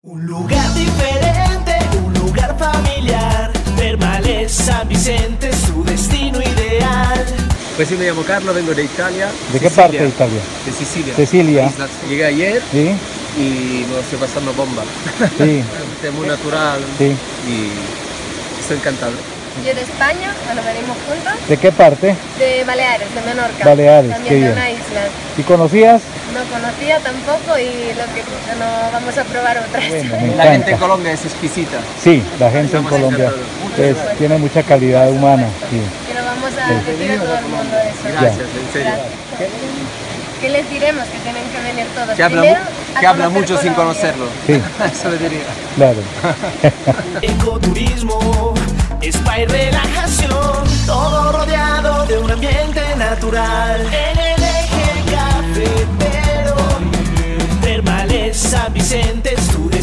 Un lugar diferente, un lugar familiar. Termales San Vicente es su destino ideal. Pues sí, me llamo Carlos, vengo de Italia. ¿De qué parte de Italia? De Sicilia. Sicilia. Llegué ayer Sí, y me lo estoy pasando bomba. sí, Es muy natural sí. y estoy encantado. Yo de España, bueno, venimos juntos, ¿De qué parte? de Baleares, de Menorca. Baleares, también qué de bien. una isla. ¿Y conocías? No conocía tampoco y lo que no vamos a probar otras. Bueno, me La gente en encanta. Colombia es exquisita. Sí, la gente en Estamos Colombia encantados. tiene mucha calidad humana. Sí. Y lo vamos a decir a todo el mundo eso. Gracias, en serio. Gracias. ¿Qué les diremos? Que tienen que venir todos. Que habla, Primero, a que habla conocer mucho sin Colombia. conocerlo. Sí. Eso le diría. Claro. Ecoturismo, spa y relajación, todo rodeado de un ambiente natural. En el eje cafetero, Termales San Vicente es tu